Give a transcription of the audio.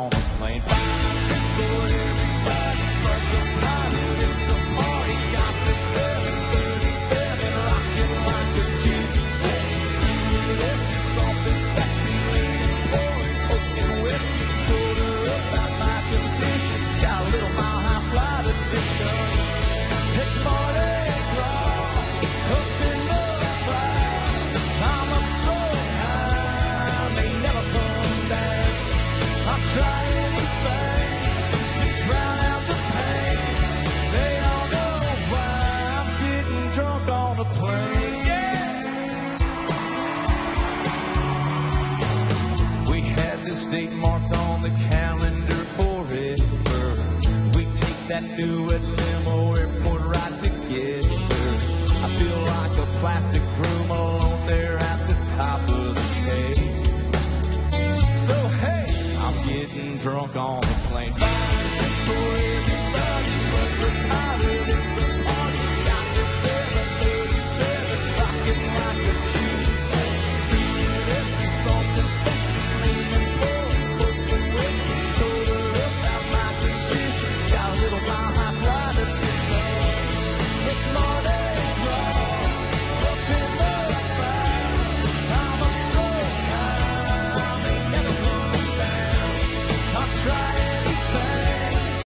on the plane. Drinks for everybody but the pilot. It's a party. Got the 737 rocking like a G6. This is something sexy, lady pouring coke and whiskey. Pulled her up out my condition. Got a little mile high flight attention. It's Mardi Gras up in the clouds. I'm up so high, may never come down. I'll try anything to drown out the pain. They all know why I'm getting drunk on a plane. Yeah. We had this date marked on the calendar forever. We take that new limo airport ride together. I feel like a plastic room alone there at the top of the cave. So hey, I'm getting drunk on the plane.